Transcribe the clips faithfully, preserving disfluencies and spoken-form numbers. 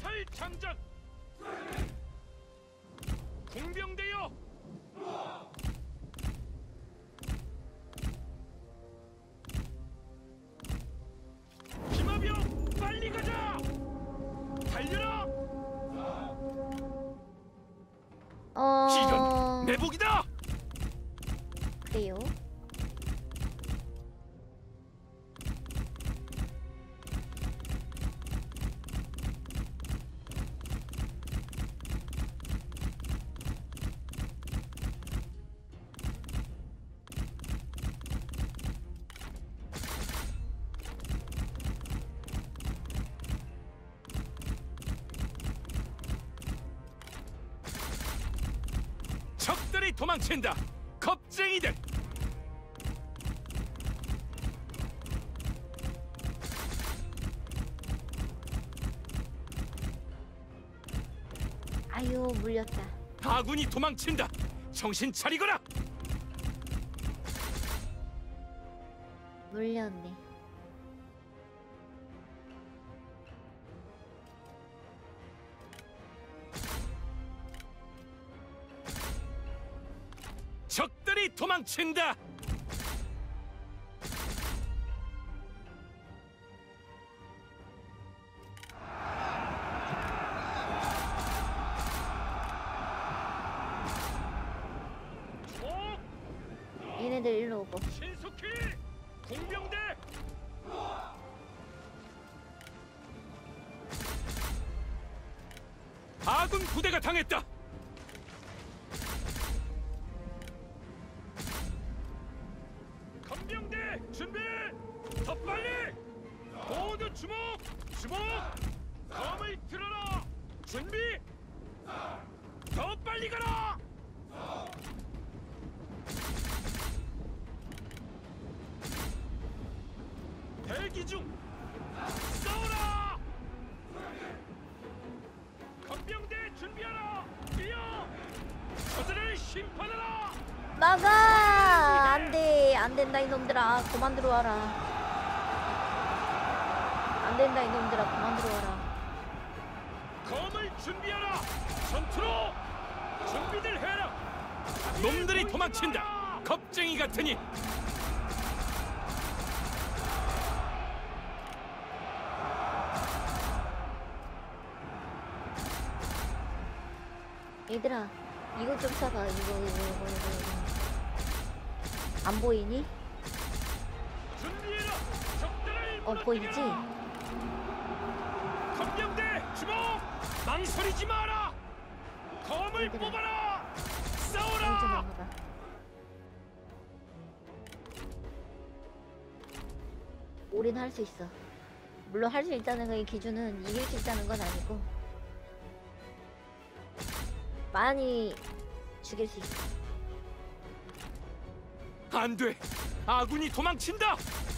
화살장전! 공병대여! 김하병 빨리 가자! 달려라! 어... 이런 내복이다! 그래요? 적들이 도망친다! 겁쟁이들! 아유, 물렸다. 아군이 도망친다! 정신 차리거라! 물렸네. 적들이 도망친다! 얘네들 일로 오고. 신속히! 공병대! 아군 부대가 당했다! 건병대 준비! 더 빨리! 모두 주목! 주목! 검을 들어라! 준비! 더 빨리 가라! 대기 중! 싸워라! 건병대 준비하라! 뛰어! 저들을 심판하라! 막아! 안 돼. 안 된다, 이놈들아. 그만 들어와라. 안 된다, 이놈들아. 그만 들어와라. 검을 준비하라! 전투로! 준비들 해라! 놈들이 도망친다! 겁쟁이 같으니! 얘들아, 이거 좀 사봐. 이거, 이거, 이거, 이거, 이거. 안 보이니? 준비해라! 적들을 어, 보이지? 건병대 주목! 망설이지 마라! 검을 얘들아. 뽑아라! 이거 좀 싸워라! 먹어봐. 우린 할 수 있어. 물론 할 수 있다는 거의 기준은 이길 수 있다는 건 아니고 많이 죽일 수 있어. 안 돼! 아군이 도망친다!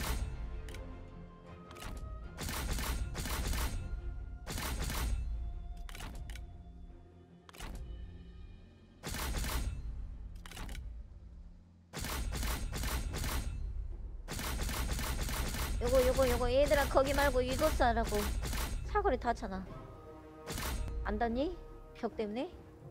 요거 요거 요거 얘들아 거기 말고 이거 싸라고. 사거리 닿잖아. 안 닿니? 벽 때문에?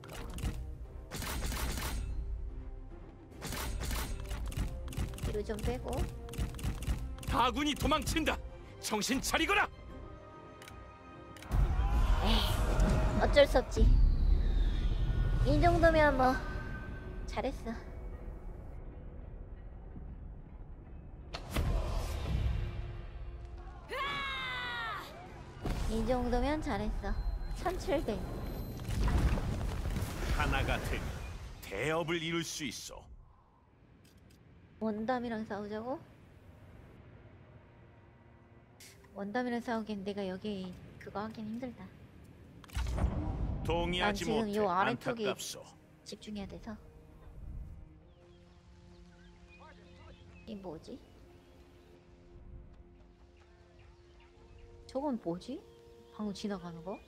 뒤로 좀 빼고. 아군이 도망친다! 정신 차리거라! 어쩔 수 없지. 이 정도면 뭐 잘했어. 이 정도면 잘했어. 천칠백. 하나가 되면 대업을 이룰 수 있어. 원담이랑 싸우자고? 원담이랑 싸우기엔 내가 여기 그거 하긴 힘들다. 동의하지 난 지금 못해 요 아래쪽이- 안타깝소. 집중해야 돼서. 이 뭐지? 저건 뭐지? 방금 지나가는 거?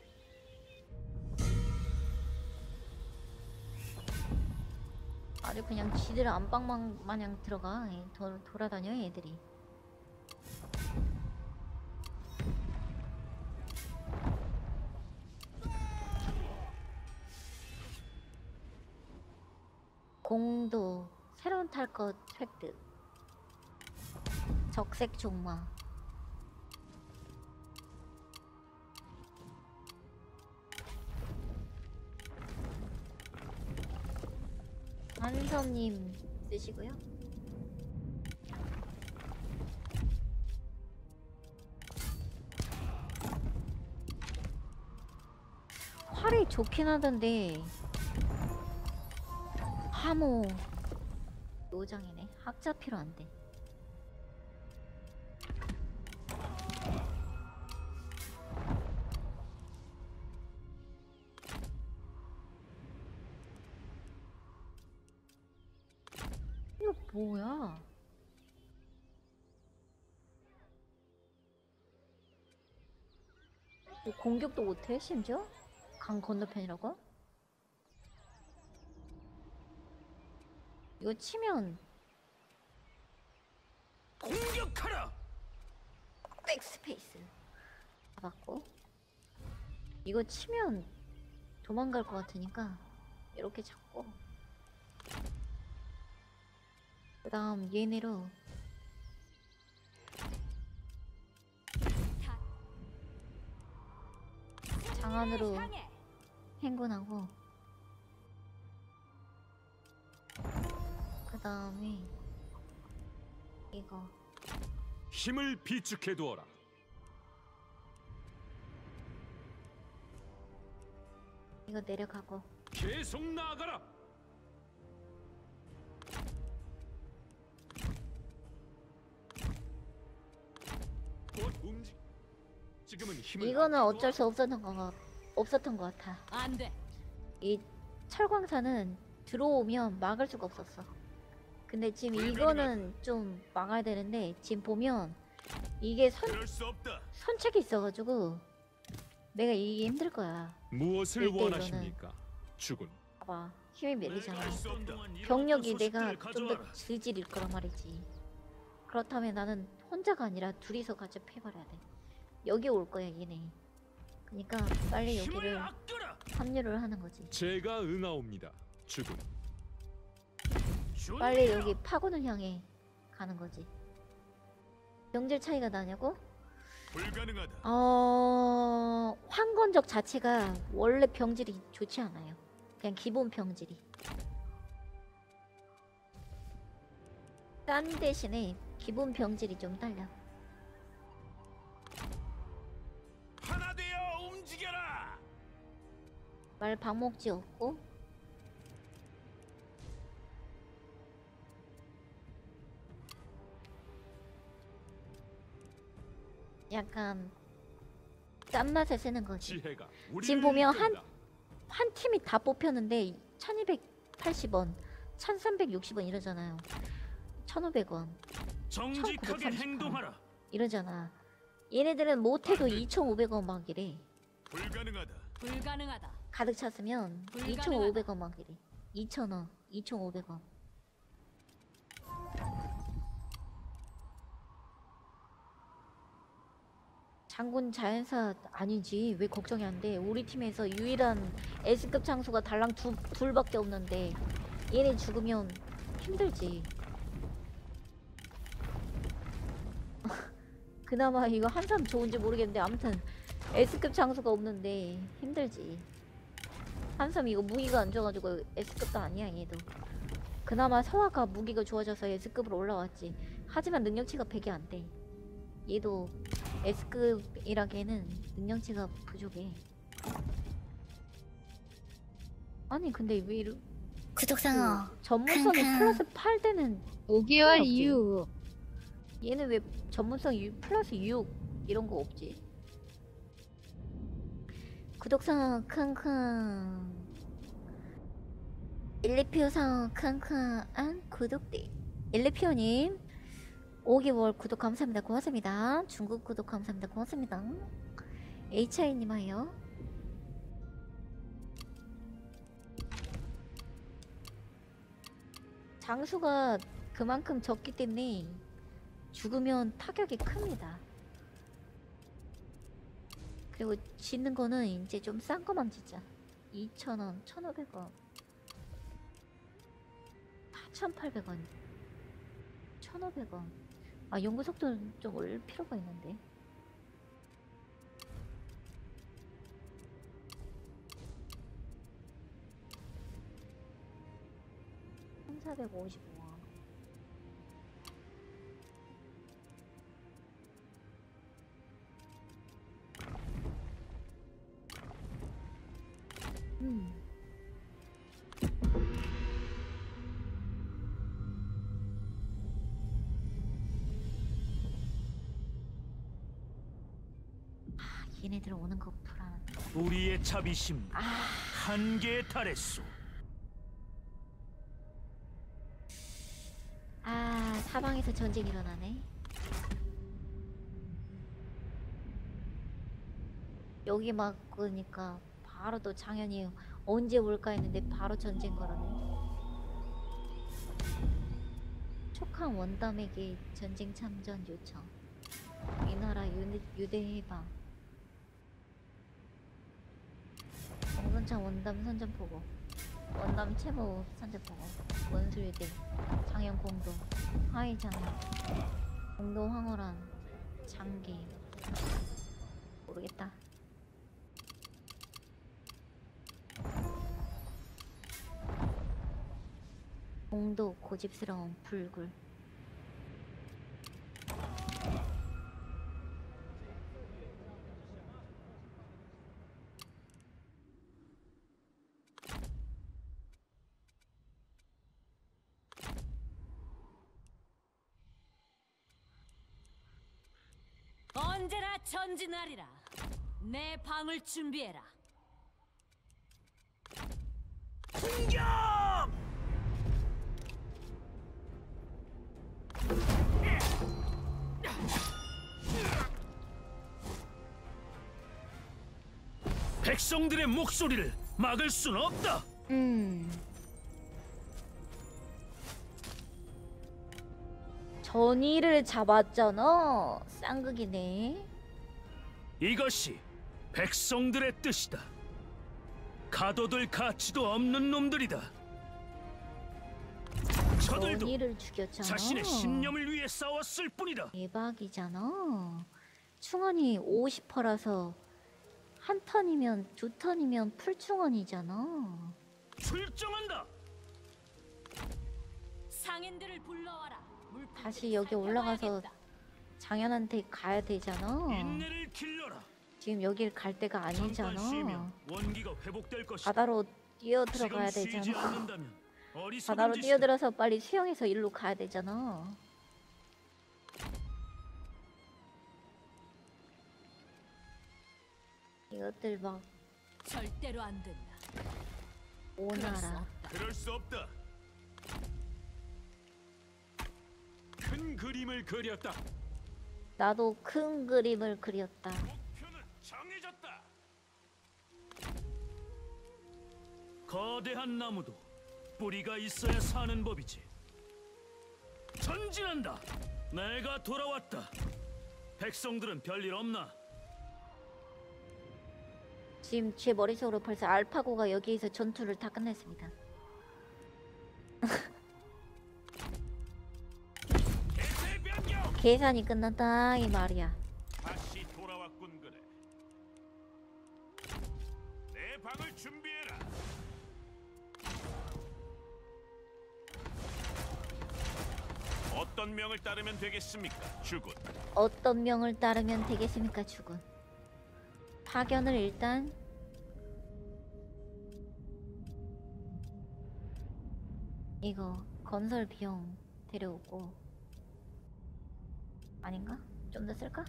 아래 그냥 지들 안방만 마냥 들어가. 예, 도, 돌아다녀 애들이. 공도 새로운 탈 것 획득. 적색 종마. 안섬님 쓰시고요. 활이 좋긴 하던데 하모 노장이네. 학자 필요 안 돼. 이거 뭐야? 뭐 공격도 못해 심지어? 강 건너편이라고? 이거 치면 공격하라. 백스페이스 잡았고, 이거 치면 도망갈 것 같으니까 이렇게 잡고, 그 다음 얘네로 장안으로 행군하고, 그 다음에 이거 힘을 비축해 두어라. 이거 내려가고, 계속 나아가라. 곧 움직. 지금은 힘을. 이거는 어쩔 수 없었던 거 같- 없었던 것 같아. 안 돼. 이 철광산은 들어오면 막을 수가 없었어. 근데 지금 이거는 좀 막아야 되는데, 지금 보면 이게 선, 그럴 수 없다. 선책이 있어가지고 내가 이기기 힘들 거야. 무엇을 일 대일로는. 원하십니까? 죽은. 봐봐, 힘이 밀리잖아. 할 수 없다. 병력이 내가 좀 더 질질일 거란 말이지. 그렇다면 나는 혼자가 아니라 둘이서 같이 패버려야 돼. 여기 올 거야 얘네. 그러니까 빨리 힘을 여기를 아껴라. 합류를 하는 거지. 제가 응하옵니다. 죽은. 빨리 여기 파고를 향해 가는 거지. 병질 차이가 나냐고? 불가능하다. 어... 황건적 자체가 원래 병질이 좋지 않아요. 그냥 기본 병질이. 딴 대신에 기본 병질이 좀 딸려. 하나 되어 움직여라. 말 방목지 없고, 약간 짠맛에 쓰는 거지. 지혜가 지금 우리를 보면 이끈다. 한 팀이 다 뽑혔는데 천이백팔십 원, 천삼백육십 원 이러잖아요. 천오백 원 정직하게 천구백삼십 원. 행동하라. 이러잖아. 얘네들은 못해도 이천오백 원 막 이래. 불가능하다. 불가능하다. 가득 찼으면 불가능하다. 이천오백 원 막 이래. 이천 원, 이천오백 원. 장군 자연사 아니지, 왜 걱정이 안 돼? 우리 팀에서 유일한 S급 장수가 달랑 두, 둘밖에 없는데 얘네 죽으면 힘들지. 그나마 이거 한참 좋은지 모르겠는데 아무튼 S급 장수가 없는데 힘들지. 한섬 이거 무기가 안 좋아가지고 S급도 아니야 얘도. 그나마 서화가 무기가 좋아져서 S급으로 올라왔지. 하지만 능력치가 백이 안 돼. 얘도 S급이라기에는 능력치가 부족해. 아니 근데 왜 이러... 구독상어 그 전문성이 킁킁. 플러스 팔 되는 오 개월 없지. 이후 얘는 왜 전문성 유, 플러스 육 이런 거 없지? 구독상 킁킁 일리피오상 킁킁 안 구독대 일리피오님 오 개월 구독 감사합니다. 고맙습니다. 중국 구독 감사합니다. 고맙습니다. 에이치아이님 하여 장수가 그만큼 적기 때문에 죽으면 타격이 큽니다. 그리고 짓는 거는 이제 좀 싼 거만 짓자. 이천 원, 천오백 원. 칠천팔백 원, 천오백 원. 아, 연구 속도 좀 올릴 필요가 있는데. 천사백오십오 원. 음. 아, 얘네들 오는 거 불안. 우리의 자비심 아, 한계에 달했소. 아, 사방에서 전쟁이 일어나네. 여기 막 그러니까 바로 또 장현이 언제 올까 했는데 바로 전쟁 걸어네. 촉한 원담에게 전쟁 참전 요청. 이 나라 유대, 유대 해방. 공선창 원담 선전포고. 원담 채모 선전포고. 원술대. 장현 공동. 하이 장현. 공동 황홀한. 장기. 모르겠다. 공도 고집스러운 불굴. 언제나 전진하리라. 내 방을 준비해라. 공격! 백성들의 목소리를 막을 순 없다. 음. 전의를 잡았잖아. 쌍극이네. 이것이 백성들의 뜻이다. 가둬둘 가치도 없는 놈들이다. 저들도 전의를 죽였잖아. 자신의 신념을 위해 싸웠을 뿐이다. 대박이잖아. 충원이 오십 퍼센트라서 한 턴이면 두 턴이면 풀충원이잖아. 출정한다. 상인들을 불러와라. 다시 여기 올라가서 장현한테 가야 되잖아. 인내를 길러라. 지금 여길 갈 때가 잠깐 아니잖아. 쉬면 원기가 회복될 것이다. 바다로 뛰어 들어가야 지금 쉬지 되잖아. 않는다면 어리석은 바다로 짓이다. 뛰어들어서 빨리 수영해서 일로 가야 되잖아. 이것들 막 절대로 안 된다. 오나라. 그럴 수 없다. 큰 그림을 그렸다. 나도 큰 그림을 그렸다. 목표는 정해졌다. 거대한 나무도 뿌리가 있어야 사는 법이지. 전진한다. 내가 돌아왔다. 백성들은 별일 없나? 지금 제 머릿속으로 벌써 알파고가 여기에서 전투를 다 끝냈습니다. 대세 변경. 계산이 끝났다 이 말이야. 다시 돌아왔군 그래. 내 방을 준비해라. 어떤 명을 따르면 되겠습니까, 주군? 어떤 명을 따르면 되겠습니까 주군. 파견을 일단 이거 건설 비용 데려오고 아닌가? 좀 더 쓸까?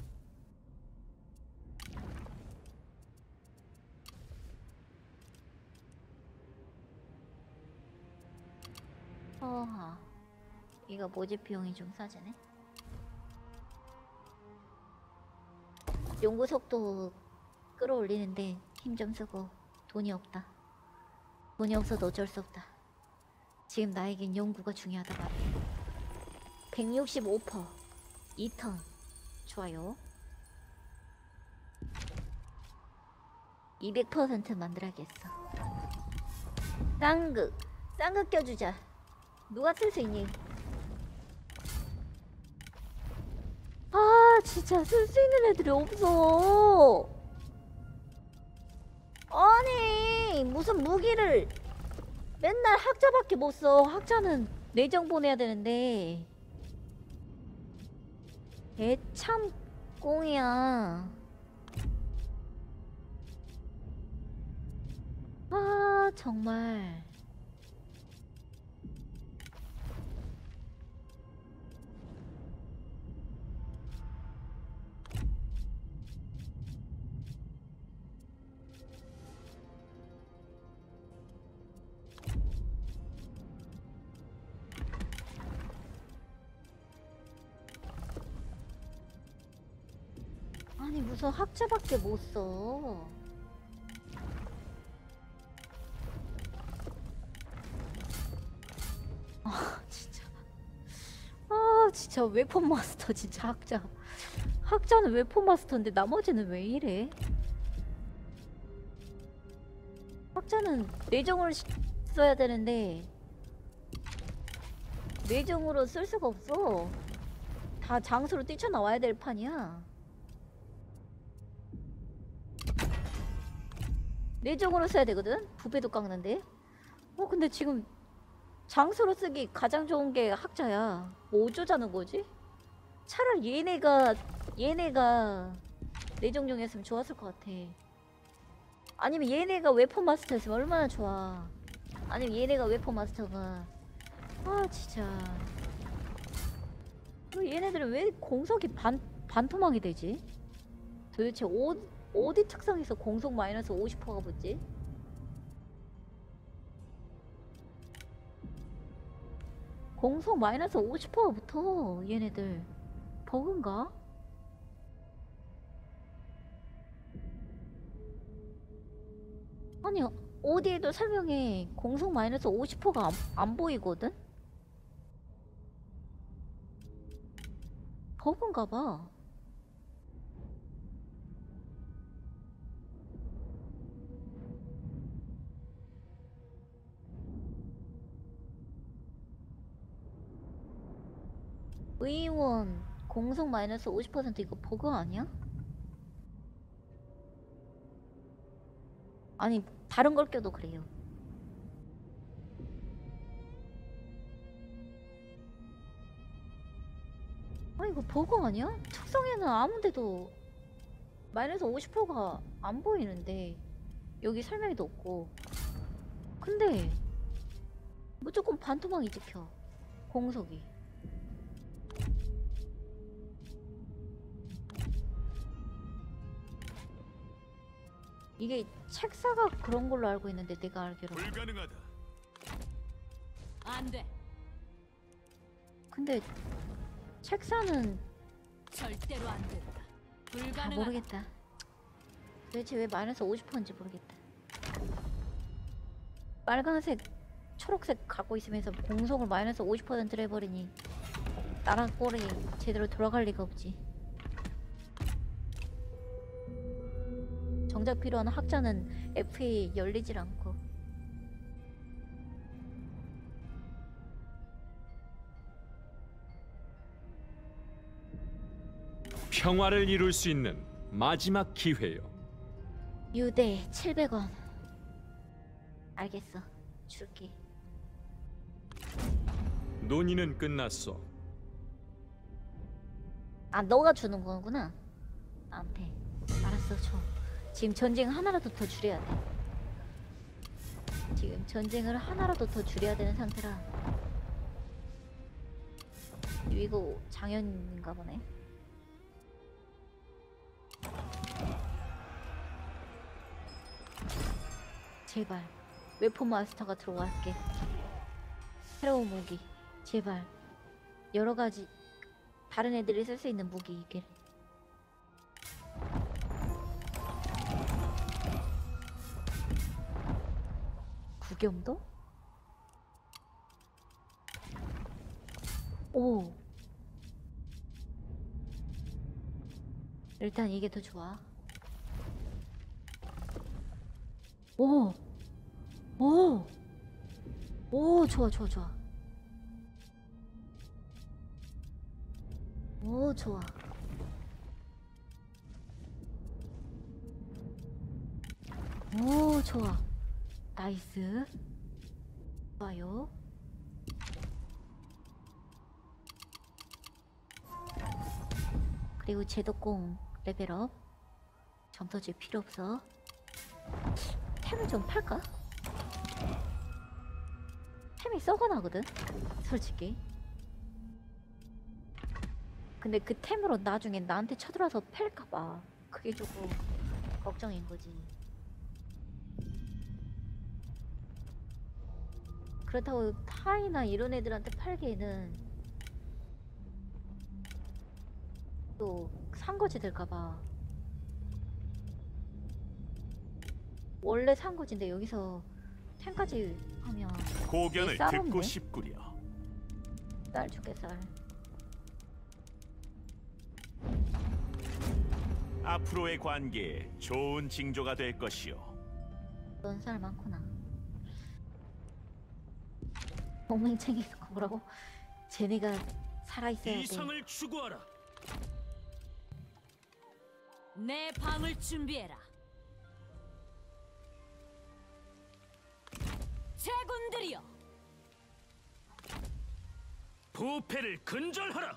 허하 이거 모집 비용이 좀 싸지네. 연구 속도 끌어올리는데 힘 좀 쓰고. 돈이 없다. 돈이 없어도 어쩔 수 없다. 지금 나에겐 연구가 중요하다 말이야. 백육십오 퍼센트 이 턴 좋아요. 이백 퍼센트 만들어야겠어. 쌍극 쌍극 껴주자. 누가 쓸 수 있니? 아 진짜 쓸 수 있는 애들이 없어. 아니 무슨 무기를 맨날 학자밖에 못 써. 학자는 내정 보내야 되는데 애참 꽁이야. 아 정말. 아니 무슨 학자밖에 못 써. 아 진짜. 아 진짜 웨폰 마스터 진짜 학자. 학자는 웨폰 마스터인데 나머지는 왜 이래? 학자는 내정을 시- 써야 되는데 내정으로 쓸 수가 없어. 다 장수로 뛰쳐나와야 될 판이야. 내정으로 써야 되거든? 부배도 깎는데? 어 근데 지금 장수로 쓰기 가장 좋은 게 학자야. 뭐 어쩌자는 거지? 차라리 얘네가 얘네가 내정용이었으면 좋았을 것 같아. 아니면 얘네가 웨폰 마스터였으면 얼마나 좋아. 아니면 얘네가 웨폰 마스터가 아 진짜 어, 얘네들은 왜 공속이 반, 반토막이 되지? 도대체 어, 어디 특성에서 공속 마이너스 오십 퍼센트가 붙지? 공속 마이너스 오십 퍼센트가 붙어 얘네들. 버그인가? 아니 어디에도 설명에 공속 마이너스 오십 퍼센트가 안, 안 보이거든? 버그인가봐. 의원 공속 마이너스 오십 퍼센트 이거 버그 아니야? 아니 다른 걸 껴도 그래요. 아 이거 버그 아니야? 특성에는 아무데도 마이너스 오십 퍼센트가 안 보이는데 여기 설명에도 없고. 근데 무조건 반토막이 찍혀 공속이. 이게 책사가 그런 걸로 알고 있는데 내가 알기로. 불가능하다. 안 돼. 근데 책사는 절대로 안 된다. 다 불가능하다. 모르겠다. 도대체 왜 마이너스 오십 퍼센트인지 모르겠다. 빨간색, 초록색 갖고 있으면서 공속을 마이너스 오십 퍼센트를 해버리니 나랑 꼴이 제대로 돌아갈 리가 없지. 정작 필요한 학자는 에프에이 열리질 않고. 평화를 이룰 수 있는 마지막 기회요. 유대 칠백 원. 알겠어. 줄게. 논의는 끝났어. 아 너가 주는 거구나. 나한테. 알았어 줘. 지금 전쟁 하나라도 더 줄여야 돼. 지금 전쟁을 하나라도 더 줄여야 되는 상태라. 이거 장현인가 보네. 제발 웨폰 마스터가 들어갈게. 새로운 무기 제발. 여러가지 다른 애들이 쓸 수 있는 무기 이게. 구경도? 오. 일단 이게 더 좋아. 오. 오. 오, 좋아, 좋아, 좋아. 오 좋아. 오 좋아. 나이스. 좋아요. 그리고 제도공 레벨업. 점더 줄 필요 없어. 템을 좀 팔까? 템이 썩어나거든? 솔직히. 근데 그 템으로 나중에 나한테 쳐들어와서 팔까봐 그게 조금 걱정인 거지. 그렇다고 타이나 이런 애들한테 팔기에는 또 산거지 될까봐. 원래 산거지인데 여기서 템까지 하면 고견을 쌀 듣고 없네. 싶구려. 쌀 줄게 쌀. 앞으로의 관계에 좋은 징조가 될 것이오. 넌 쌀 많구나. 동맹챙이가 뭐라고? 쟤네가 살아있어야 돼. 이상을 추구하라. 내 방을 준비해라. 제군들이여, 부패를 근절하라.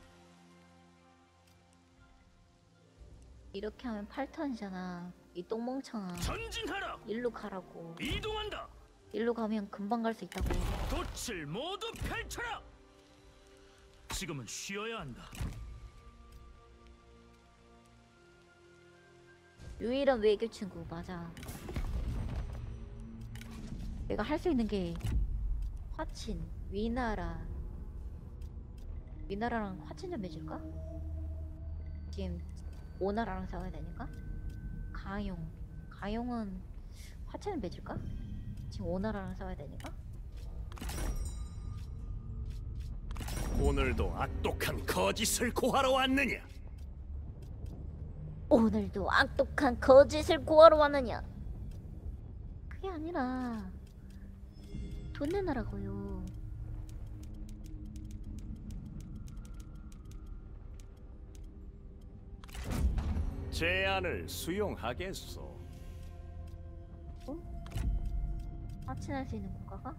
이렇게 하면 팔 턴이잖아. 이 똥멍청아. 전진하라. 일로 가라고. 이동한다. 일로 가면 금방 갈 수 있다고. 돛을 모두 펼쳐라. 지금은 쉬어야 한다. 유일한 외교 친구 맞아. 내가 할 수 있는 게 화친, 위나라. 위나라랑 화친 좀 해줄까? 지금 오나라랑 싸워야 되니까. 가용, 가용은 화친을 맺을까? 지금 오나라랑 싸워야 되니까. 오늘도 악독한 거짓을 고하러 왔느냐? 오늘도 악독한 거짓을 구하러 왔느냐? 그게 아니라 돈 내놔라고요. 제안을 수용하겠소. 어? 화친할 수 있는 국가가?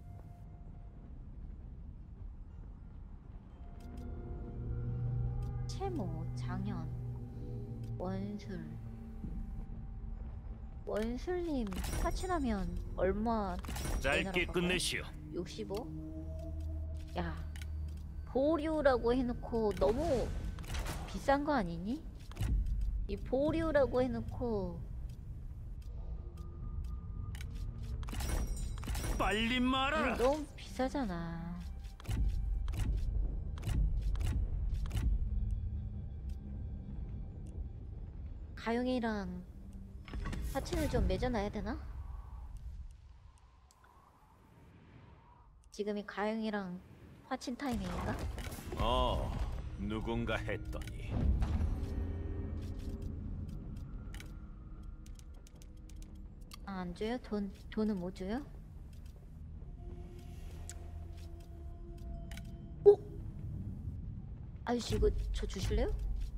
채모, 장현, 원술. 원술님 화친하면 얼마? 짧게 내놔라고 끝내시오. 육십오? 야, 보류라고 해놓고 너무 비싼 거 아니니? 이 보류라고 해놓고 빨리 말하라. 너무 비싸잖아. 가영이랑 사친을 좀 맺어놔야 되나? 지금이 가영이랑 화친 타이밍인가? 어, 누군가 했더니 아, 안 줘요? 돈, 돈은 못 줘요? 오! 아저씨 이거 저 주실래요?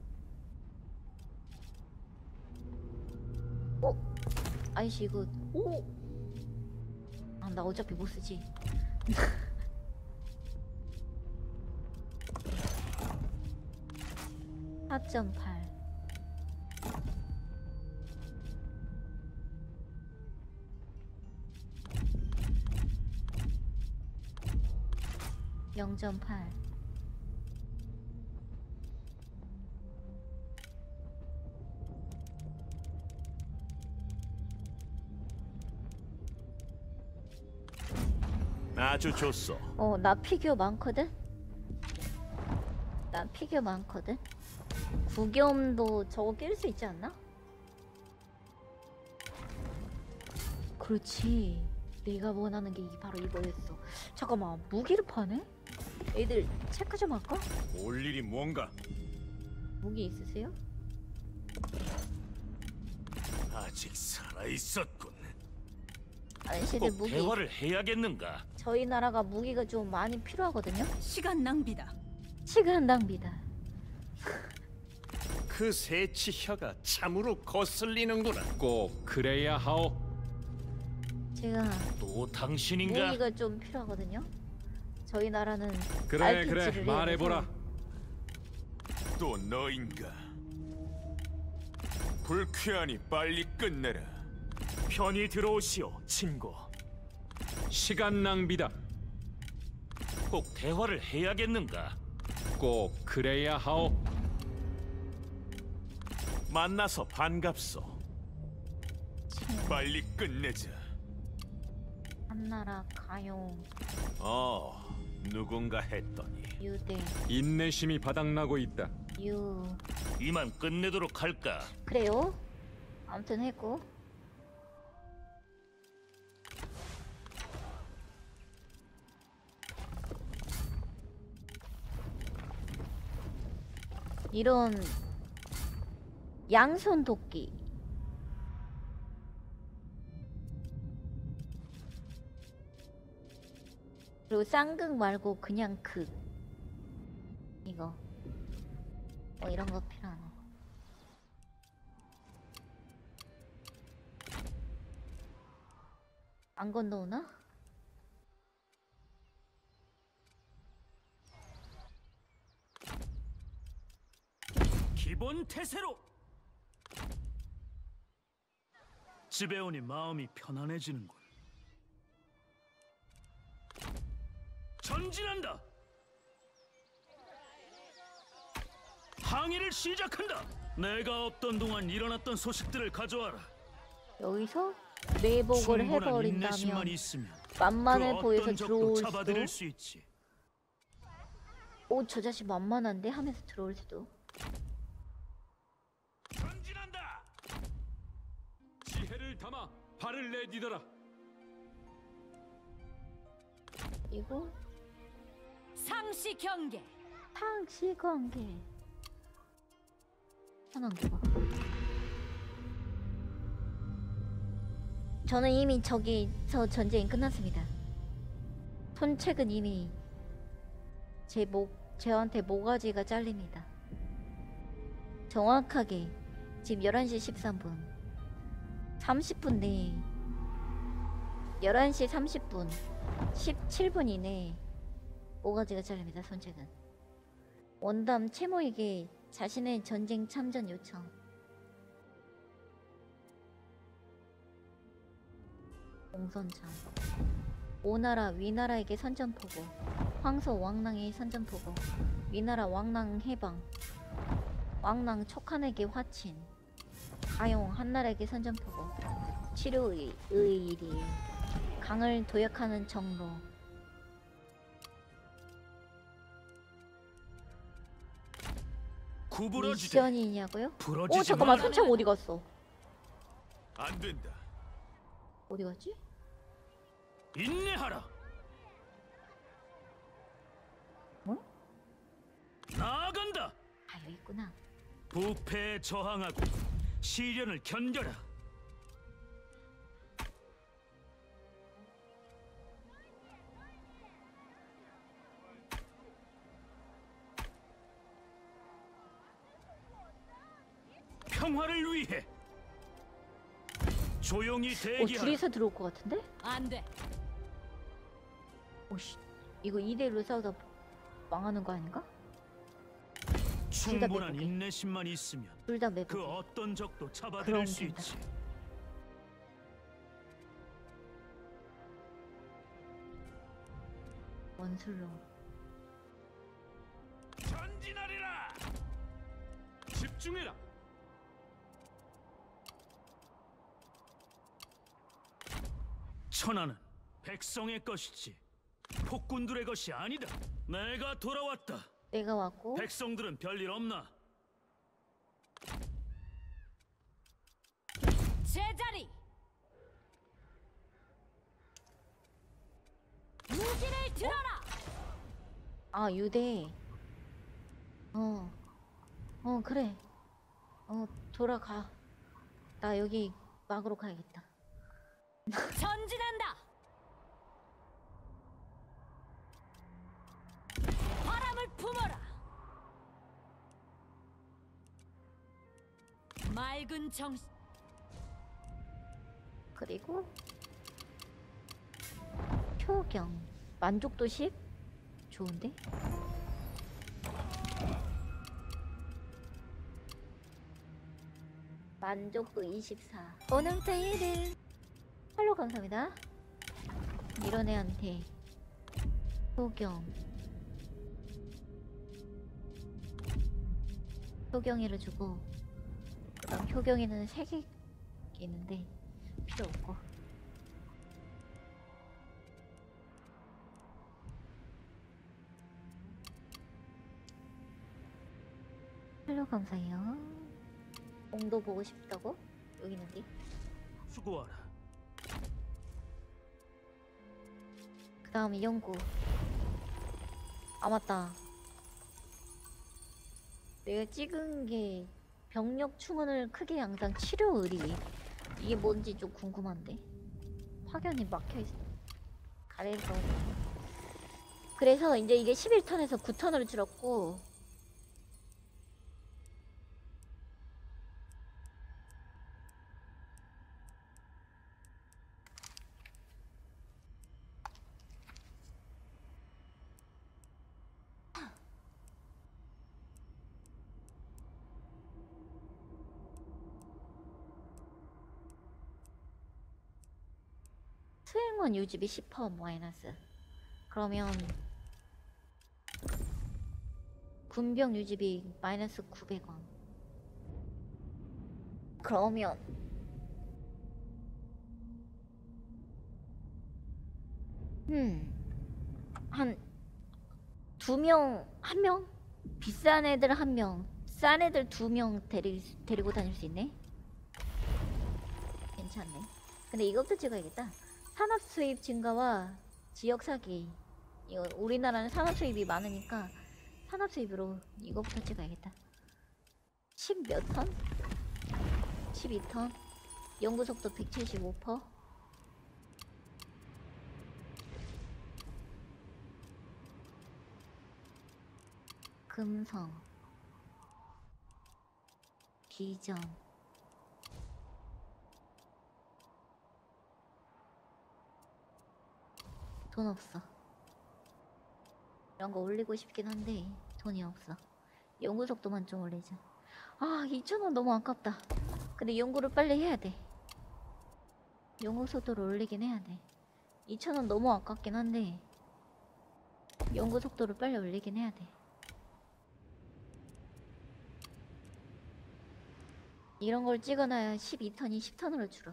어? 아저씨 이거 오! 아, 나 어차피 못 쓰지. 사 점 팔. 영 점 팔. 아주 좋소. 어, 나 피규어 많거든? 나 피규어 많거든? 구겸도 저거 낄 수 있지 않나? 그렇지. 내가 원하는 게 바로 이거였어. 잠깐만, 무기를 파네? 애들 체크 좀 할까? 올 일이 뭔가? 무기 있으세요? 아직 살아 있었군. 아저씨들 꼭 무기. 대화를 해야겠는가? 저희 나라가 무기가 좀 많이 필요하거든요? 시간 낭비다. 시간 낭비다. 그 새치혀가 참으로 거슬리는구나. 꼭 그래야 하오. 제가 또 당신인가? 무기가 좀 필요하거든요. 저희 나라는 그래 알피지를 그래 해야 말해보라. 돼서. 또 너인가? 불쾌하니 빨리 끝내라. 편히 들어오시오, 친구. 시간 낭비다. 꼭 대화를 해야겠는가? 꼭 그래야 하오. 만나서 반갑소. 빨리 끝내자. 한나라 가용 어, 누군가 했더니 유대 인내심이 바닥나고 있다. 유 이만 끝내도록 할까? 그래요? 아무튼 했고 이런 양손 도끼 그리고 쌍극 말고 그냥 극 이거 뭐 이런 거 필요하네. 안 건너오나? 기본 태세로. 집에 오니 마음이 편안해지는군. 전진한다. 항해를 시작한다. 내가 없던 동안 일어났던 소식들을 가져와라. 여기서 매복을 충분한 인내심만 해버린다면 있으면 만만해 그 보여서 어떤 적도 들어올 잡아들일 수도 수 있지. 오 저 자식 만만한데 하면서 들어올 수도. 전진한다. 지혜를 담아 발을 내디뎌라. 그리고 상시 경계. 상시 관계 편한 거 봐. 저는 이미 저기서 전쟁이 끝났습니다. 손책은 이미 제 목, 저한테 모가지가 잘립니다. 정확하게 지금 열한 시 십삼 분 삼십 분 내에 열한 시 삼십 분 십칠 분 이내에 모가지가 잘립니다. 손책은 원담 채모에게 자신의 전쟁 참전 요청. 공선장 오나라 위나라에게 선전포고. 황소 왕낭의 선전포고. 위나라 왕낭 해방. 왕낭 촉한에게 화친. 가용 한나라에게 선전포고. 치료의 의일이. 강을 도약하는 정로. 구부러지되 미션이냐고요? 오 부러지지 잠깐만 마. 손책 어디 갔어? 안 된다. 어디 갔지? 인내하라. 어? 나아간다. 아 여기 있구나. 부패에 저항하고 시련을 견뎌라. 평화를 위해 조용히 어 대기하라. 둘이서 들어올 것 같은데? 안 돼. 오씨 이거 이 대 일로 싸우다 망하는 거 아닌가? 충분한 매복해. 인내심만 있으면 둘 다 그 매복. 어떤 적도 잡아들일 그럼 수 된다. 있지. 원술로. 전진하리라. 집중해라. 천하는 백성의 것이지 폭군들의 것이 아니다. 내가 돌아왔다. 내가 왔고 백성들은 별일 없나? 제자리. 무기를 들어라. 아 유대. 어. 어 그래. 어 돌아가. 나 여기 막으로 가야겠다. 전진한다. 바람을 품어라. 맑은 정신. 그리고 표경 만족도 십? 좋은데? 만족도 이십사. 오늘따일은 팔로 감사합니다. 이런 애한테 효경 효경이를 주고, 그다음 효경이는 세 개 있는데 필요 없고. 팔로 감사해요. 옹도 보고 싶다고? 여기 있는데? 수고하라. 그 다음에 연구. 아 맞다, 내가 찍은 게 병력 충원을 크게 양상 치료 의리. 이게 뭔지 좀 궁금한데. 확연히 막혀있어 가래서. 그래서 이제 이게 십일 턴에서 구 턴으로 줄었고, 수행원 유지비 십 퍼센트 마이너스. 그러면 군병 유지비 마이너스 구백 원. 그러면 음한 두 명, 한 명? 비싼 애들 한 명, 싼 애들 두 명 데리, 데리고 다닐 수 있네? 괜찮네. 근데 이것도 찍어야겠다. 산업 수입 증가와 지역 사기. 이거 우리나라는 산업 수입이 많으니까 산업 수입으로 이거부터 찍어야겠다. 십 몇 턴? 십이 턴. 연구 속도 백칠십오 퍼센트. 금성 비전 돈 없어. 이런 거 올리고 싶긴 한데 돈이 없어. 연구 속도만 좀 올리자. 아 이천 원 너무 아깝다. 근데 연구를 빨리 해야 돼. 연구 속도를 올리긴 해야 돼. 이천 원 너무 아깝긴 한데 연구 속도를 빨리 올리긴 해야 돼. 이런 걸 찍어놔야 십이 턴이 십 턴으로 줄어.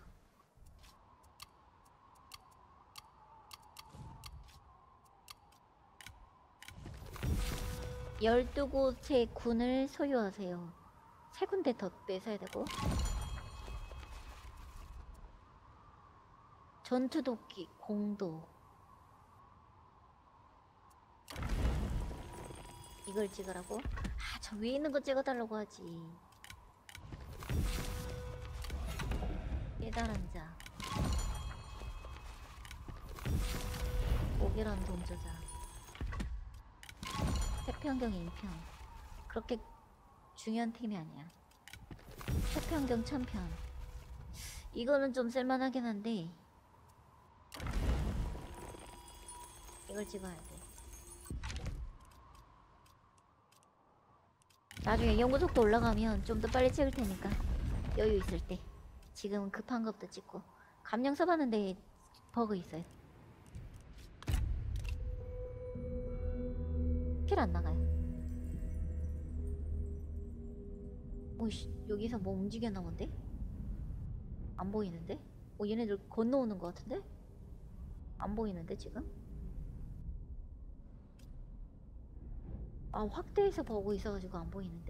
열두 곳의 군을 소유하세요. 세 군데 더 뺏어야 되고. 전투도끼 공도. 이걸 찍으라고? 아, 저 위에 있는 거 찍어달라고 하지. 깨달은 자. 오기란 동조자. 태평경 인편. 그렇게 중요한 팀이 아니야. 태평경 참편. 이거는 좀 쓸만하긴 한데 이걸 찍어야 돼. 나중에 연구 속도 올라가면 좀 더 빨리 찍을 테니까 여유 있을 때. 지금은 급한 것도 찍고. 감령 써봤는데 버그 있어요. 킬 안 나가요. 오이씨, 여기서 뭐 움직였나 본데? 안 보이는데? 어, 얘네들 건너오는 것 같은데? 안 보이는데 지금? 아, 확대해서 보고 있어가지고 안 보이는데?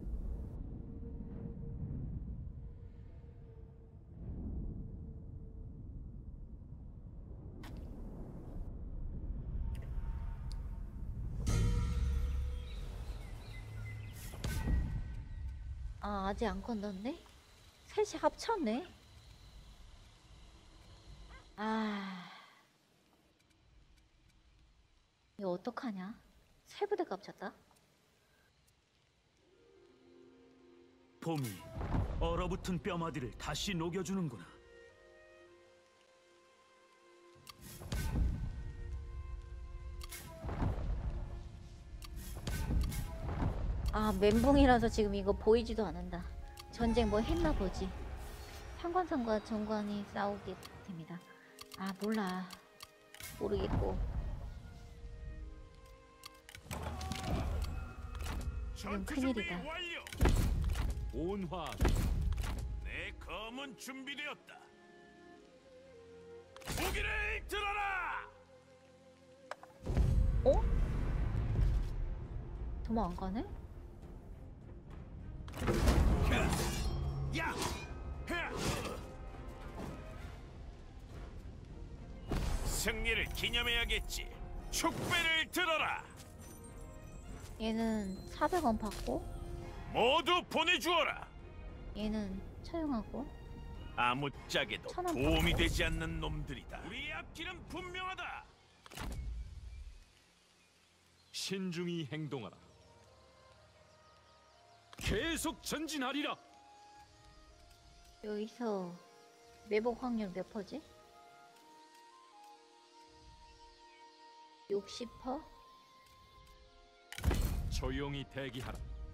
아, 아직 안 건넜네? 셋이 합쳤네? 아, 이거 어떡하냐? 세 부대 깝쳤다? 봄이 얼어붙은 뼈마디를 다시 녹여주는구나. 아, 멘붕이라서 지금 이거 보이지도 않는다. 전쟁 뭐 했나 보지. 상관상과 정관이 싸우게 됩니다. 아, 몰라. 모르겠고. 지금 전투 준비 큰일이다. 완료. 온화 내 검은 준비되었다. 무기를 들어라. 어? 도망 안 가네? 야! 하! 승리를 기념해야겠지. 축배를 들어라. 얘는 사백 원 받고, 모두 보내주어라. 얘는 처형하고. 아무짝에도 천 원 도움이 되지 않는 놈들이다. 우리 앞길은 분명하다. 신중히 행동하라. 계속 전진하리라. 여기서 매복 확률 몇 퍼지? 육십 퍼? 조용히 대기하라.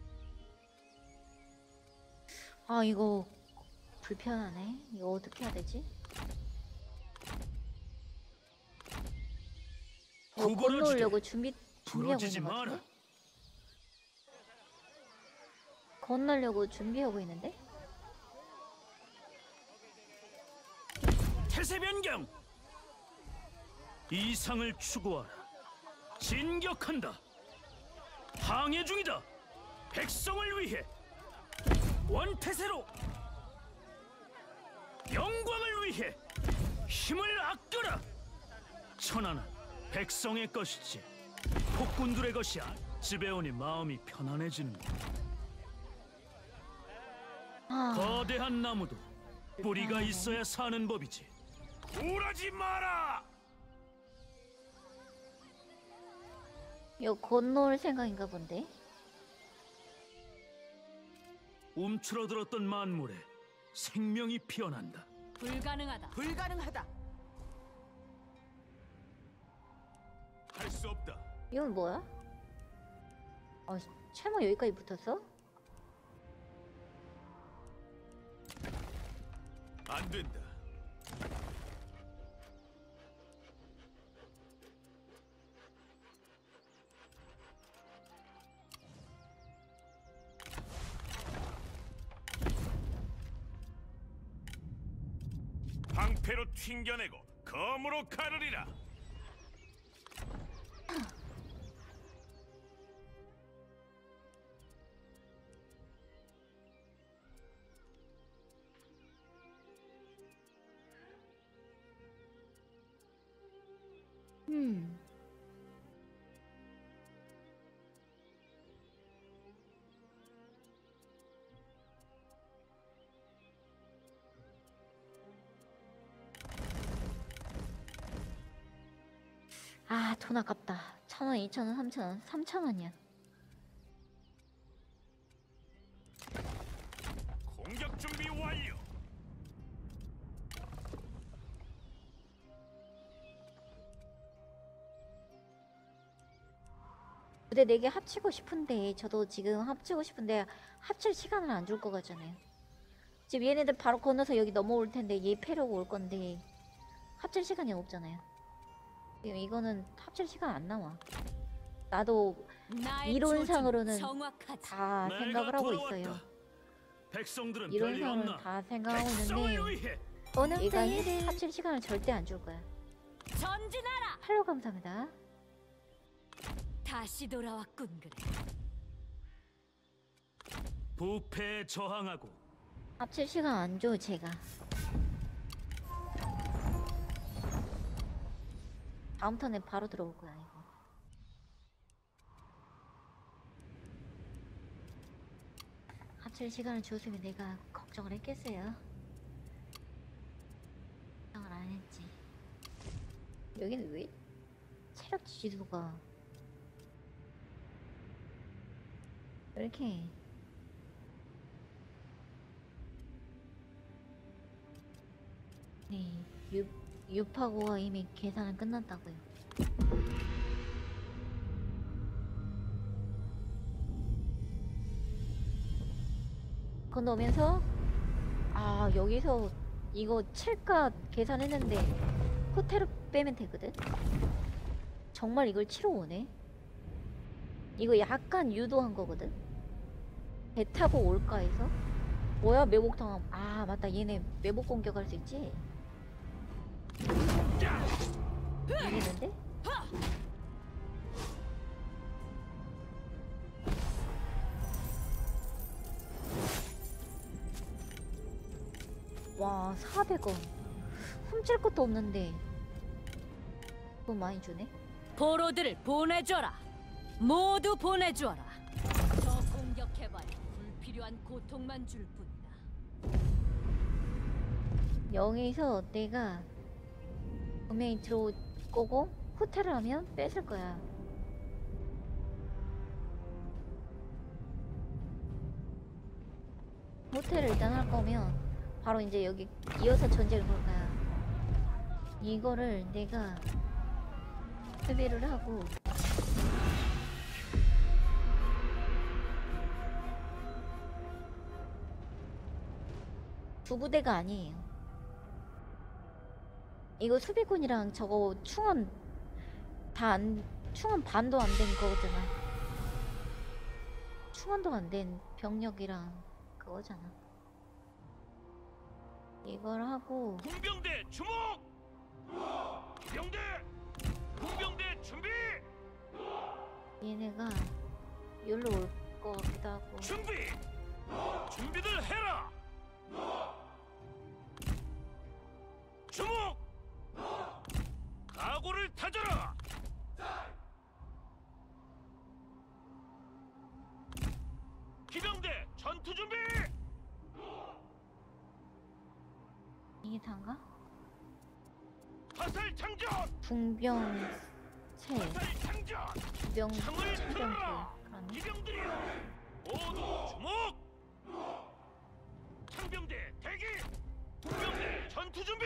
아, 이거 불편하네. 이거 어떻게 해야 되지? 이거 구부러지게 건너오려고 준비, 준비하고 부러지지 있는 것 마라. 같은데? 건너려고 준비하고 있는데? 태세 변경. 이상을 추구하라. 진격한다. 항해 중이다. 백성을 위해 원태세로 영광을 위해 힘을 아껴라. 천하는 백성의 것이지 폭군들의 것이 아니. 집에 오니 마음이 편안해지는다. 아, 거대한 나무도 뿌리가 있어야 사는 법이지. 굴하지 마라. 이거 건너올 생각인가 본데? 움츠러들었던 만물에 생명이 피어난다. 불가능하다. 불가능하다. 할 수 없다. 이건 뭐야? 아, 채모 여기까지 붙었어? 안 된다. 방패로 튕겨내고 검으로 가르리라. 음. 아, 돈 아깝다. 천 원, 이천 원, 삼천 원, 삼천 원이야. 공격 준비 완료. 부대 네 개 합치고 싶은데 저도 지금 합치고 싶은데 합칠 시간을 안 줄 것 같잖아요. 지금 얘네들 바로 건너서 여기 넘어올 텐데 얘 패려고 올 건데 합칠 시간이 없잖아요. 지금 이거는 합칠 시간 안 나와. 나도 나의 이론상으로는 조준 정확하지. 다 내가 생각을 하고 돌아왔다. 있어요. 백성들은 별일 이론상으로는 없나? 다 생각하고 백성을 있는데 위해 오늘 얘가 페이를 합칠 시간을 절대 안 줄 거야. 전진하라. 팔로 감사합니다. 다시 돌아왔군 그래. 부패에 저항하고 합칠 시간 안 줘, 제가. 다음 턴에 바로 들어올 거야, 이거. 합칠 시간을 줬으면 내가 걱정을 했겠어요. 걱정을 안 했지. 여기는 왜 체력 지수가 왜 이렇게 네, 유, 유파고가 이미 계산은 끝났다고요. 건너면서 아 여기서 이거 칠가 계산했는데 호텔을 빼면 되거든? 정말 이걸 치러 오네? 이거 약간 유도한 거거든? 배 타고 올까 해서? 뭐야 매복당함. 아 맞다 얘네 매복 공격할 수 있지? 이기는데? 와 사백 원 훔칠 것도 없는데 돈 많이 주네? 포로들을 보내줘라. 모두 보내줘라. 저 공격해봐야 불필요한 고통만 줄 뿐이다. 여기서 내가 분명히 들어올 거고 호텔을 하면 뺏을 거야. 호텔을 일단 할 거면 바로 이제 여기 이어서 전쟁을 걸 거야. 이거를 내가 수비를 하고 두 부대가 아니에요. 이거 수비군이랑 저거 충원 다 안, 충원 반도 안 된 거잖아. 충원도 안 된 병력이랑 그거잖아. 이걸 하고 공병대 주목. 기병대 공병대 준비. 얘네가 여기로 올 것 같기도 하고. 준비. 준비들 해라. 주목. 각오를 다져라. 기병대 전투 준비. 이게 단가? 화살 장전. 붕병 세 화살 장전. 병 창을 병 들어라. 그러네. 기병들이여 모두 주목. 창병대 대기. 공병대 전투 준비.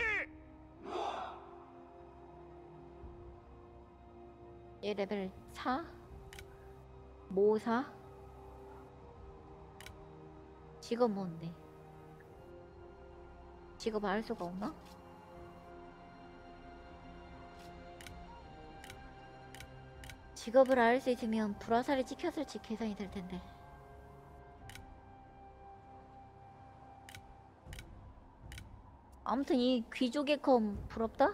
얘 레벨 사 모사 직업 뭔데? 직업 알 수가 없나? 직업을 알 수 있으면 불화살이 찍혔을지 계산이 될 텐데. 아무튼 이 귀족의 검 부럽다?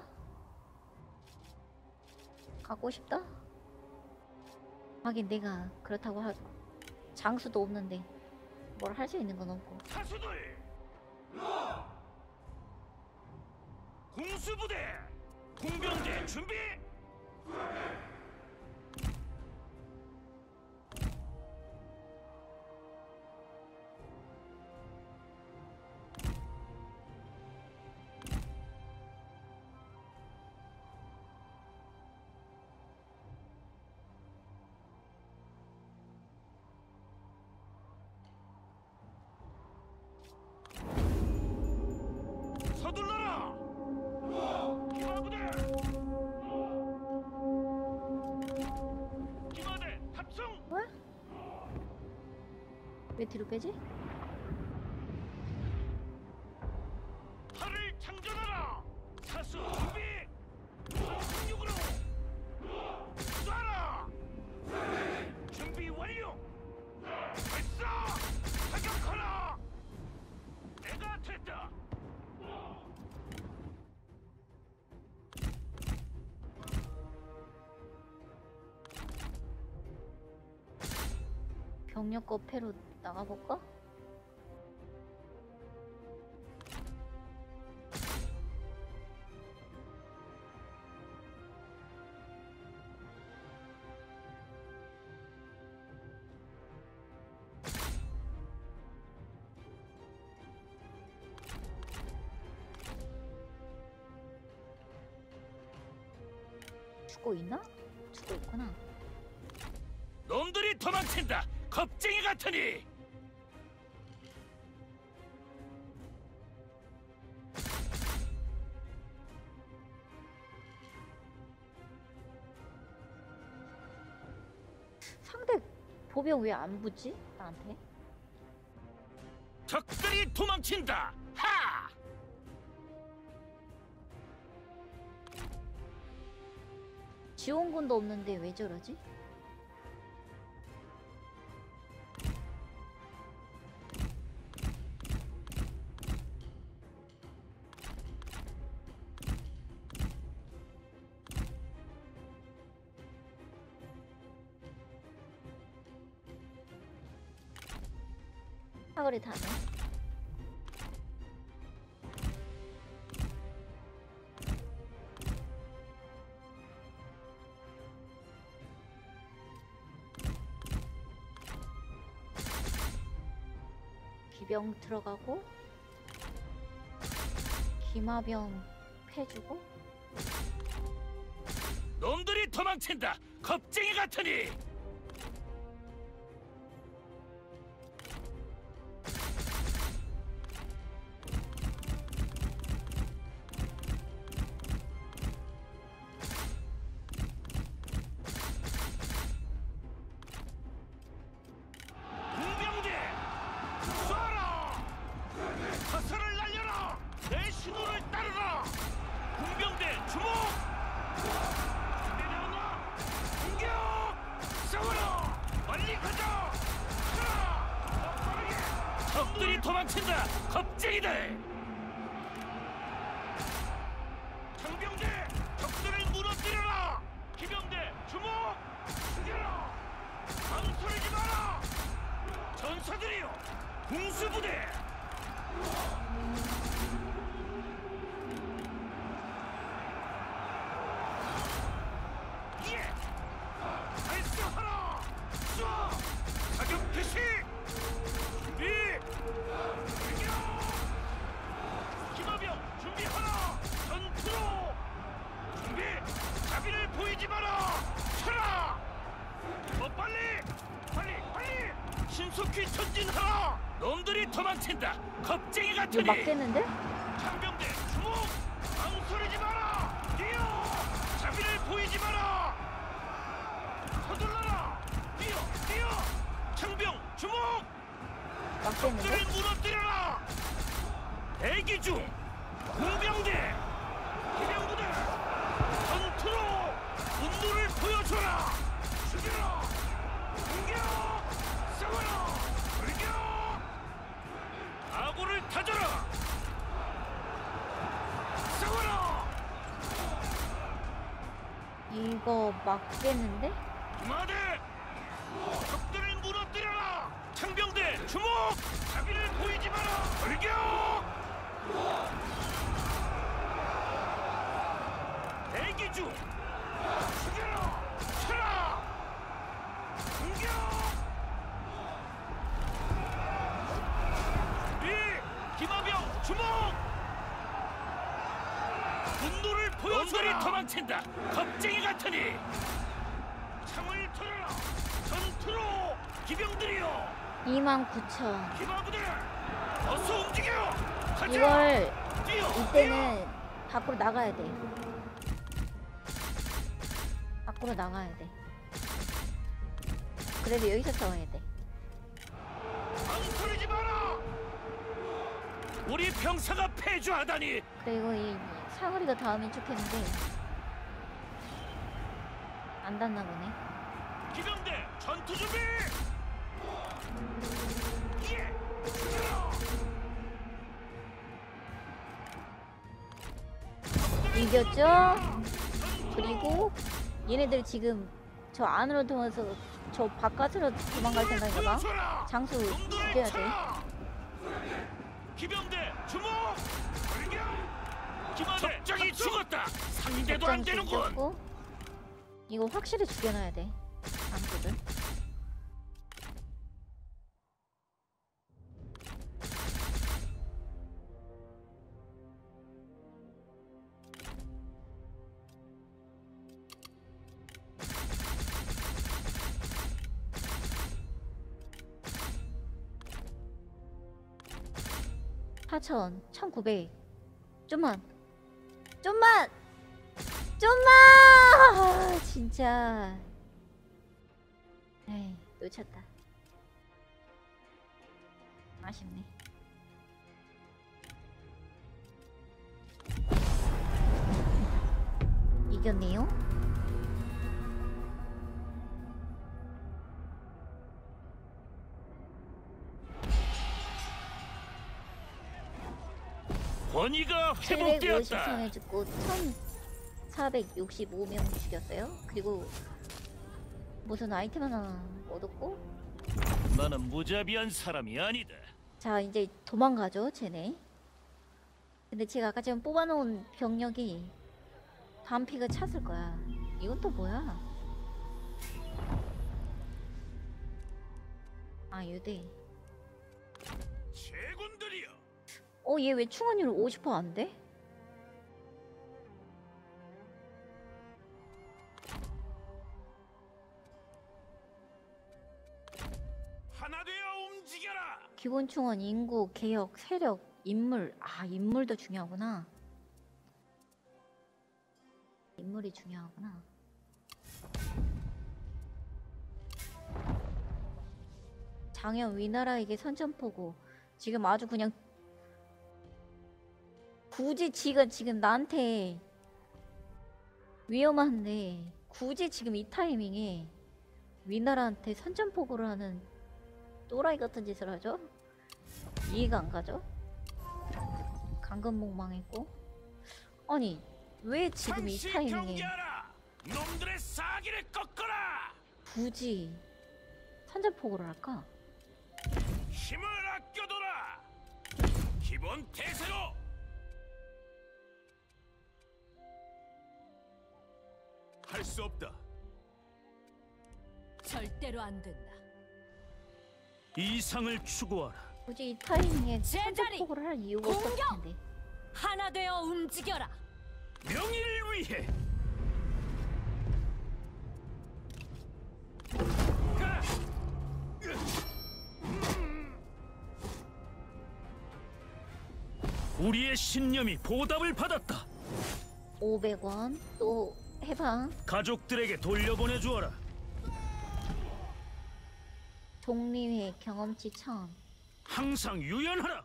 갖고 싶다? 하긴 내가 그렇다고 할 장수도 없는데 뭘 할 수 있는 건 없고. 사수들 공수부대 공병대 준비. 서둘러라. 기마부대 기마대 탑승. 뭐야? 왜 뒤로 빼지? 팔을 장전하라. 사수 준비. 삼십육으로 쏴라. 준비 완료. 발사. 사격하라. 내가 됐다. 병력 거패로 나가볼까? 죽고 있나? 죽고 있구나. 놈들이 도망친다. 겁쟁이 같으니. 상대 보병 왜 안 붙지? 나한테? 적들이 도망친다. 하! 지원군도 없는데 왜 저러지? 사거리 타네. 기병 들어가고 기마병 패주고. 놈들이 도망친다. 겁쟁이 같으니. 공병대 쏴라. 화살을 날려라. 내 신호를 따르라. 공병대 주목. 내려오나. 공격. 싸워라. 빨리 가자. 쏴라. 더 빠르게. 적들이 도망친다. 겁쟁이들. 장병대 적들을 무너뜨려라. 기병대 주목. 죽여라. 망설이지 마라. 전사들이여. 공수부대. 예. 발사하라. 쏴. 사격 개시. 준비. 공격. 기마병 준비하라. 전투로. 준비. 자비를 보이지 마라. 쳐라. 더 빨리. 빨리 빨리. 신속히 전진하라. 놈들이 도망친다. 겁쟁이 이거 같으니. 막겠는데? 장병대 주목. 망설이지 마라. 뛰어. 자비를 보이지 마라. 서둘러라. 뛰어 뛰어. 장병 주목. 막겠는데? 적들을 무너뜨려라. 대기 중. 공병대 기병부대 전투로 분노를 보여줘라. 죽여라. 공격. 싸워라. 돌격. 아군을 다져라. 싸워라. 이거 막겠는데? 마대. 적들을 무너뜨려라. 창병대 주목. 자비를 보이지 마라. 돌격. 대기 중. 죽여라. 쳐라. 공격. 이 기마병 주목. 분노를 보여줘라. 놈들이 도망친다. 겁쟁이 같으니. 창을 들어라. 전투로. 기병들이여. 이만 구천. 기마부대 어서 움직여. 가자. 이걸 뛰어. 이때는 밖으로 나가야 돼. 밖으로 나가야 돼. 그래도 여기서 싸워야 돼. 망설이지 마라. 우리 병사가 패주하다니. 그리고 이 사거리가 닿으면 좋겠는데 안 닿나 보네. 기병대 전투 준비. 예. 죽여라. 이겼죠? 그리고 얘네들 지금 저 안으로 통해서 저 바깥으로 도망갈 생각인가 봐. 보여줘라. 장수 놈들을 이겨야 돼. 쳐라. 기병대 주목. 기마대 적장이 죽었다. 상대도 안 장수 되는군. 이겼고 이거 확실히 죽여놔야 돼. 장수들. 사천, 천구백. 좀만. 좀만. 좀만. 아, 진짜. 에이. 놓쳤다. 아쉽네. 이겼네요. 권위가 칠백오십삼 회복되었다. 회 죽고 천사백육십오 명 죽였어요. 그리고 무슨 아이템 하나 얻었고. 나는 무자비한 사람이 아니다. 자 이제 도망가죠 쟤네. 근데 제가 아까 지금 뽑아놓은 병력이 다음 픽을 찾을 거야. 이건 또 뭐야? 아 유대. 제군들이여, 어 얘 왜 충원율 오십 퍼센트 안 돼? 하나 되어 움직여라. 기본 충원, 인구, 개혁, 세력, 인물. 아 인물도 중요하구나. 인물이 중요하구나. 장현 위나라에게 선전포고. 지금 아주 그냥 굳이 지가 지금 나한테 위험한데 굳이 지금 이 타이밍에 위나라한테 선전포고를 하는 또라이 같은 짓을 하죠? 이해가 안 가죠? 강근목 망했고. 아니 왜 지금 이 잠시 타이밍에 경계하라. 놈들의 사기를 꺾어라. 굳이 선전포고를 할까? 힘을 아껴둬라. 기본 태세로. 할 수 없다. 절대로 안 된다. 이상을 추구하라. 굳이 이 타이밍에 제자리! 선전포고를 할 이유가 없었을 공격! 텐데. 하나 되어 움직여라. 명예를 위해. 우리의 신념이 보답을 받았다. 오백 원 또 해방. 가족들에게 돌려보내 주어라. 독리회 경험치 천. 항상 유연하라.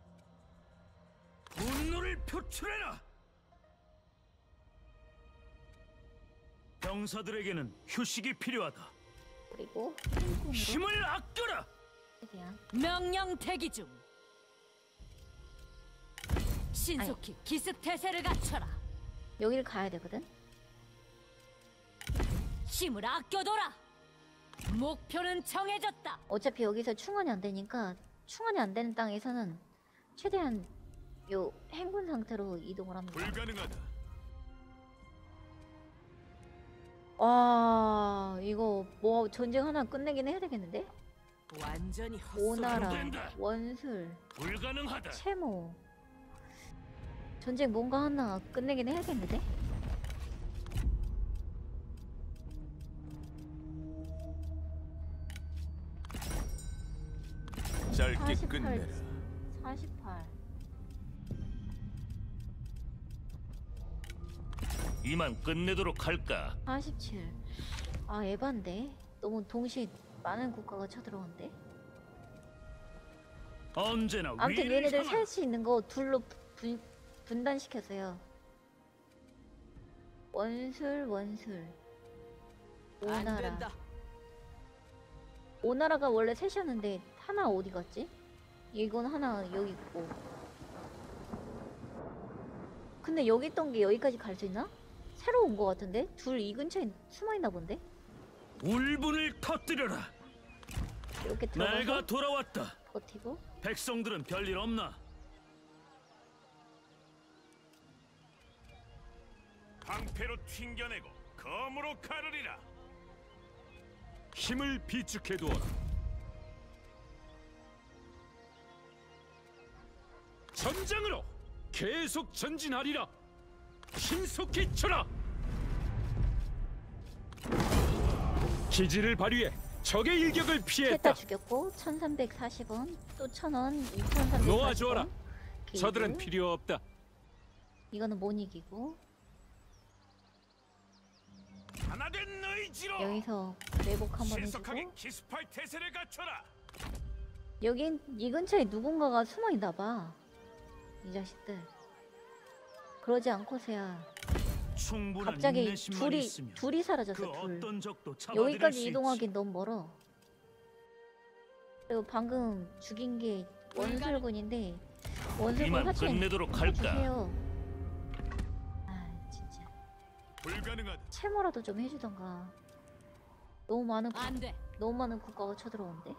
분노를 표출해라. 병사들에게는 휴식이 필요하다. 그리고 행군으로 힘을 아껴라. 최대한. 명령 대기 중. 신속히 기습 태세를 갖춰라. 여기를 가야 되거든. 힘을 아껴둬라. 목표는 정해졌다. 어차피 여기서 충원이 안 되니까 충원이 안 되는 땅에서는 최대한 요 행군 상태로 이동을 합니다. 불가능하다. 와 이거 뭐 전쟁 하나 끝내긴 해야 되겠는데? 완전히 오나라, 된다. 원술, 불가능하다. 채모. 전쟁 뭔가 하나 끝내긴 해야겠는데? 짧게 사십팔, 끝내라. 사십팔. 이만 끝내도록 할까? 사십칠. 아 에반데? 너무 동시에 많은 국가가 쳐들어온대? 언제나 아무튼 위를 얘네들 향하라. 살 수 있는 거 둘로 분, 분단시켰어요. 원술 원술 오나라. 오나라가 원래 셋이었는데 하나 어디 갔지? 이건 하나 여기 있고. 근데 여기 있던 게 여기까지 갈 수 있나? 새로 온 거 같은데? 둘 이 근처에 숨어있나 본데? 울분을 터뜨려라. 이렇게 들어가서 내가 돌아왔다. 버티고. 백성들은 별일 없나? 방패로 튕겨내고 검으로 가르리라. 힘을 비축해 두어라. 전장으로 계속 전진하리라. 신속히 쳐라. 기지를 발휘해 적의 일격을 셋 다 피했다. 죽였고 천삼백사십 원 또 천 원 이천삼백사십 원. 놓아주어라. 저들은 필요 없다. 이거는 못 이기고 하나 된 의지로. 여기서 매복 한번 신속하게 해주고. 기습할 태세를 갖춰라. 여긴 이 근처에 누군가가 숨어 있나 봐. 이 자식들. 그러지 않고서야 충분한 갑자기 인내심만 둘이 있으면 둘이 사라졌어. 그 둘. 어떤 적도 잡아들일 수 여기까지 있지. 이동하긴 너무 멀어. 그리고 방금 죽인 게 원술군인데 원술군 이만 하체 끝내도록 할까? 주세요. 아 진짜 불가능하다. 채모라도 좀 해주던가. 너무 많은 국- 안 돼. 너무 많은 국가가 쳐들어오는데.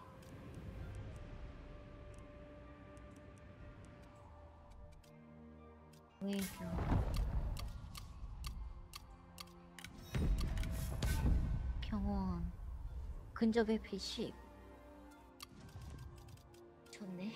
외교 병원 근접 회피 십 좋네.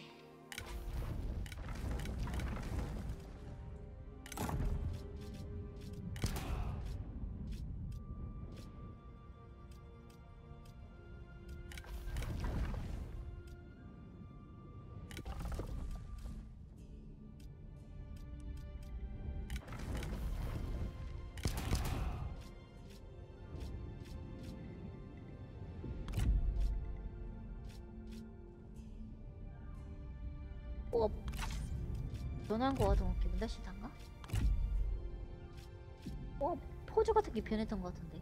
뭐가 변한 거 같은 거 기분 다시단가? 뭐 포즈 같은 게 변했던 거 같은데.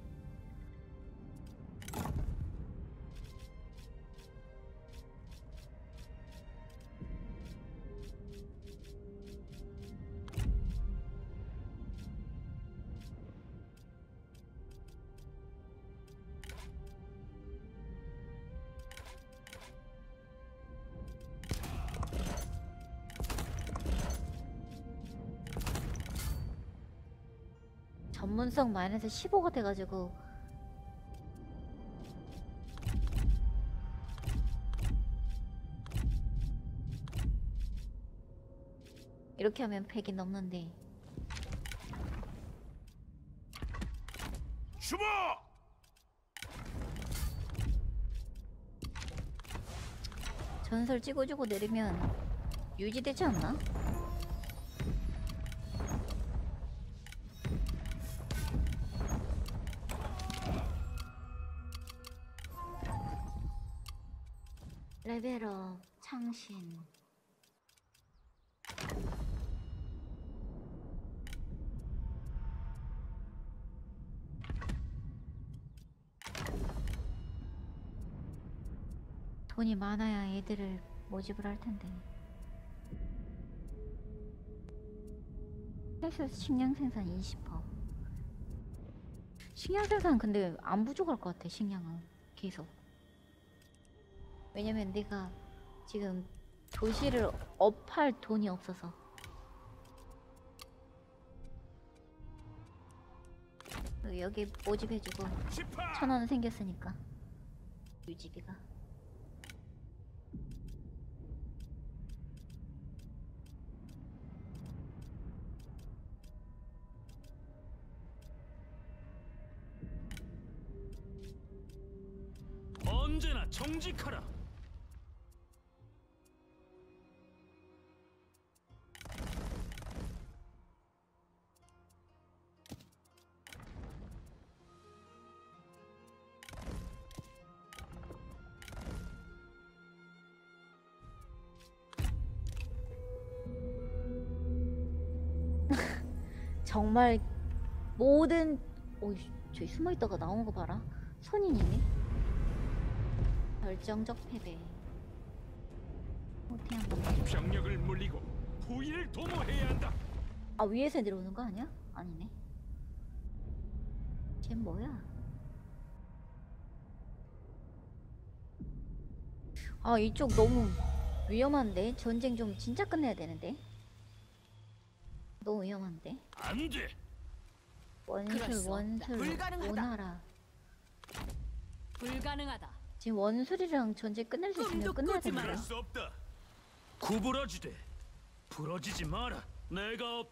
전문성 마이너스 십오가 돼가지고 이렇게 하면 백이 넘는데. 주모. 전설 찍어주고 내리면 유지되지 않나? 레벨업 창신. 돈이 많아야 애들을 모집을 할 텐데. 텍사스 식량 생산 이십 퍼센트. 식량 생산 근데 안 부족할 것 같아. 식량은 계속. 왜냐면 내가 지금 도시를 업할 돈이 없어서. 여기 모집해주고 집합. 천 원 생겼으니까 유지비가. 언제나 정직하라. 정말 모든 오이 저기 숨어있다가 나온 거 봐라. 손인이네. 결정적 패배. 어떻게 한번. 병력을 물리고 후위를 도모해야 한다. 아 위에서 내려오는 거 아니야? 아니네. 쟤 뭐야? 아 이쪽 너무 위험한데? 전쟁 좀 진짜 끝내야 되는데? 너무 위험한데? 안 돼. 그럴 원술 수 없다. 원술 불가능하다. 오나라. 불가능하다. 지금 원술이랑 전쟁 끝낼 수 있으면 꿈도 끝내야 꾸지 되는데. 할 수 없다. 구부러지되 부러지지 마라. 내가 없.